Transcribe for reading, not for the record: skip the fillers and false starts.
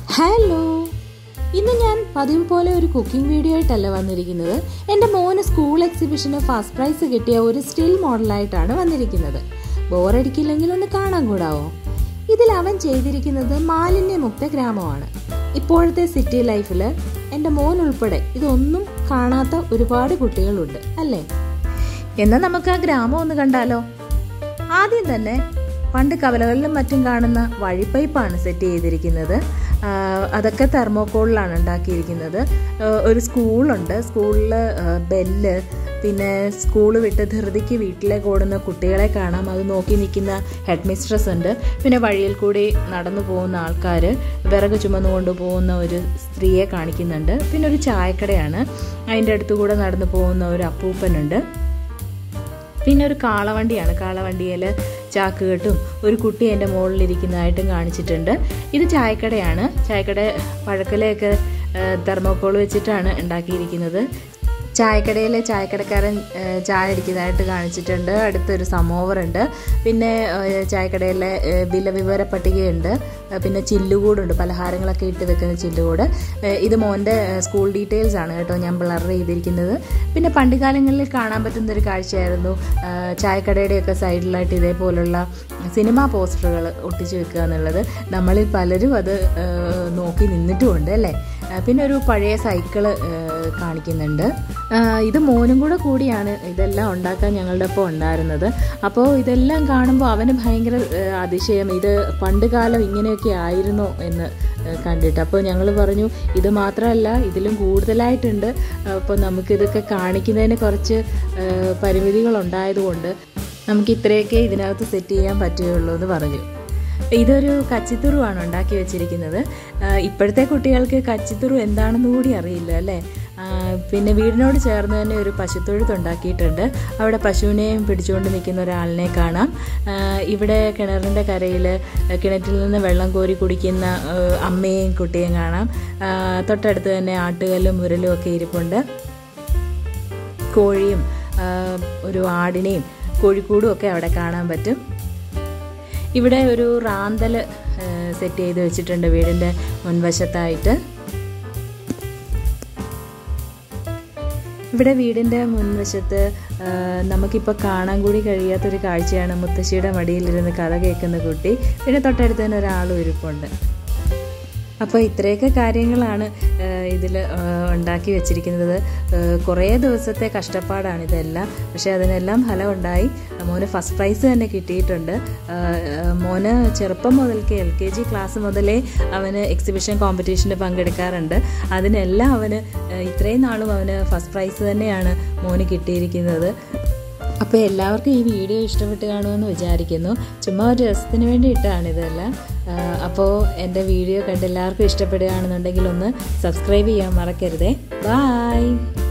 Hello, ഇന്ന് ഞാൻ പതിവ് പോലെ ഒരു കുക്കിംഗ് വീഡിയോ ആയിട്ടല്ല വന്നിരിക്കുന്നത്. എൻ്റെ മോന് സ്കൂൾ എക്സിബിഷന് ഫസ്റ്റ് പ്രൈസ് കിട്ടിയ ഒരു സ്റ്റിൽ മോഡലായിട്ടാണ് വന്നിരിക്കുന്നത്. ബോറടിക്കില്ലെങ്കിൽ ഒന്ന് കാണാൻ കൂടാവോ? ഇതിൽ അവൻ ചെയ്തിരിക്കുന്നത് മാലിന്യമുക്ത ഗ്രാമമാണ്. ഇപ്പോഴത്തെ സിറ്റി ലൈഫിൽ എൻ്റെ മോൻ ഉൾപ്പെടെ ഇതൊന്നും കാണാത്ത ഒരുപാട് കുട്ടികളുണ്ട് അല്ലേ? എന്നാൽ നമുക്ക് ആ ഗ്രാമം ഒന്ന് കണ്ടാലോ? ആദ്യം തന്നെ പണ്ട് കവലകളിലും മറ്റും കാണുന്ന വഴിപ്പൈപ്പാണ് സെറ്റ് ചെയ്തിരിക്കുന്നത്. അതൊക്കെ തെർമോക്കോളിലാണ് ഉണ്ടാക്കിയിരിക്കുന്നത്. ഒരു സ്കൂളുണ്ട്. സ്കൂളിൽ ബെല്ല്, പിന്നെ സ്കൂൾ വിട്ട് ധൃതിക്ക് വീട്ടിലേക്ക് ഓടുന്ന കുട്ടികളെ കാണാം. അത് നോക്കി നിൽക്കുന്ന ഹെഡ് മിസ്ട്രസ് ഉണ്ട്. പിന്നെ വഴിയിൽ കൂടി നടന്നു പോകുന്ന ആൾക്കാർ, വിറക് ചുമന്നുകൊണ്ട് പോകുന്ന ഒരു സ്ത്രീയെ കാണിക്കുന്നുണ്ട്. പിന്നെ ഒരു ചായക്കടയാണ്. അതിൻ്റെ അടുത്തു കൂടെ നടന്നു പോകുന്ന ഒരു അപ്പൂപ്പനുണ്ട്. പിന്നെ ഒരു കാളവണ്ടിയാണ്. കാളവണ്ടിയിൽ ചാക്കുകെട്ടും ഒരു കുട്ടി എൻ്റെ മുകളിലിരിക്കുന്നതായിട്ടും കാണിച്ചിട്ടുണ്ട്. ഇത് ചായക്കടയാണ്. ചായക്കട പഴക്കലയൊക്കെ തെർമോക്കോൾ വെച്ചിട്ടാണ് ഉണ്ടാക്കിയിരിക്കുന്നത്. ചായക്കടയിലെ ചായക്കടക്കാരൻ ചായ അടിക്കുന്നതായിട്ട് കാണിച്ചിട്ടുണ്ട്. അടുത്തൊരു സമോവറുണ്ട്. പിന്നെ ചായക്കടയിലെ വിലവിവര പട്ടികയുണ്ട്. പിന്നെ ചില്ലുകൂടുണ്ട്, പലഹാരങ്ങളൊക്കെ ഇട്ട് വെക്കുന്ന ചില്ലുകൂട്. ഇത് മോൻ്റെ സ്കൂൾ ഡീറ്റെയിൽസ് ആണ് കേട്ടോ ഞാൻ ബ്ലർ ചെയ്തിരിക്കുന്നത്. പിന്നെ പണ്ട് കാലങ്ങളിൽ കാണാൻ പറ്റുന്നൊരു കാഴ്ചയായിരുന്നു ചായക്കടയുടെയൊക്കെ സൈഡിലായിട്ട് ഇതേപോലുള്ള സിനിമാ പോസ്റ്ററുകൾ ഒട്ടിച്ചു വെക്കുക എന്നുള്ളത്. നമ്മളിൽ പലരും അത് നോക്കി നിന്നിട്ടുമുണ്ട് അല്ലേ? പിന്നെ ഒരു പഴയ സൈക്കിള് കാണിക്കുന്നുണ്ട്. ഇത് മോനും കൂടിയാണ് ഇതെല്ലാം ഉണ്ടാക്കാൻ ഞങ്ങളുടെ ഒപ്പം ഉണ്ടായിരുന്നത്. അപ്പോൾ ഇതെല്ലാം കാണുമ്പോൾ അവന് ഭയങ്കര അതിശയം, ഇത് പണ്ട് കാലം ഇങ്ങനെയൊക്കെ ആയിരുന്നോ എന്ന് കണ്ടിട്ട്. അപ്പോൾ ഞങ്ങൾ പറഞ്ഞു ഇത് മാത്രമല്ല, ഇതിലും കൂടുതലായിട്ടുണ്ട്. അപ്പോൾ നമുക്കിതൊക്കെ കാണിക്കുന്നതിന് കുറച്ച് പരിമിതികളുണ്ടായതുകൊണ്ട് നമുക്ക് ഇത്രയൊക്കെ ഇതിനകത്ത് സെറ്റ് ചെയ്യാൻ പറ്റുകയുള്ളൂ എന്ന് പറഞ്ഞു. ഇതൊരു കച്ചിത്തുറുവാണ് ഉണ്ടാക്കി വെച്ചിരിക്കുന്നത്. ഇപ്പോഴത്തെ കുട്ടികൾക്ക് കച്ചിത്തുറു എന്താണെന്ന് കൂടി അറിയില്ല അല്ലേ? പിന്നെ വീടിനോട് ചേർന്ന് തന്നെ ഒരു പശുത്തൊഴുത്ത് ഉണ്ടാക്കിയിട്ടുണ്ട്. അവിടെ പശുവിനെയും പിടിച്ചുകൊണ്ട് നിൽക്കുന്ന ഒരാളിനെ കാണാം. ഇവിടെ കിണറിൻ്റെ കരയിൽ കിണറ്റിൽ നിന്ന് വെള്ളം കോരി കുടിക്കുന്ന അമ്മയെയും കുട്ടിയെയും കാണാം. തൊട്ടടുത്ത് തന്നെ ആട്ടുകല്ലും മുരലും ഒക്കെ ഇരിപ്പുണ്ട്. കോഴിയും ഒരു ആടിനെയും കോഴിക്കൂടും ഒക്കെ അവിടെ കാണാൻ പറ്റും. ഇവിടെ ഒരു റാന്തൽ സെറ്റ് ചെയ്ത് വെച്ചിട്ടുണ്ട് വീടിൻ്റെ മുൻവശത്തായിട്ട്. ഇവിടെ വീടിൻ്റെ മുൻവശത്ത് നമുക്കിപ്പോൾ കാണാൻ കൂടി കഴിയാത്തൊരു കാഴ്ചയാണ് മുത്തശ്ശിയുടെ മടിയിലിരുന്ന് കഥ കേൾക്കുന്ന കുട്ടി. പിന്നെ തൊട്ടടുത്ത് തന്നെ ഒരാളും ഇരിപ്പുണ്ട്. അപ്പോൾ ഇത്രയൊക്കെ കാര്യങ്ങളാണ് ഇതിൽ ഉണ്ടാക്കി വെച്ചിരിക്കുന്നത്. കുറേ ദിവസത്തെ കഷ്ടപ്പാടാണ് ഇതെല്ലാം. പക്ഷേ അതിനെല്ലാം ഫലമുണ്ടായി. മോന് ഫസ്റ്റ് പ്രൈസ് തന്നെ കിട്ടിയിട്ടുണ്ട്. മോന് ചെറുപ്പം മുതൽക്കേ LKG ക്ലാസ് മുതലേ അവന് എക്സിബിഷൻ കോമ്പറ്റീഷന് പങ്കെടുക്കാറുണ്ട്. അതിനെല്ലാം അവന് ഇത്രയും നാളും അവന് ഫസ്റ്റ് പ്രൈസ് തന്നെയാണ് മോന് കിട്ടിയിരിക്കുന്നത്. അപ്പോൾ എല്ലാവർക്കും ഈ വീഡിയോ ഇഷ്ടപ്പെട്ട് കാണുമെന്ന് വിചാരിക്കുന്നു. ചുമ്മാ ഒരു രസത്തിന് വേണ്ടി ഇട്ടാണ് ഇതെല്ലാം. അപ്പോൾ എൻ്റെ വീഡിയോ കണ്ട് എല്ലാവർക്കും ഇഷ്ടപ്പെടുകയാണെന്നുണ്ടെങ്കിൽ ഒന്ന് സബ്സ്ക്രൈബ് ചെയ്യാൻ മറക്കരുതേ. ബൈ.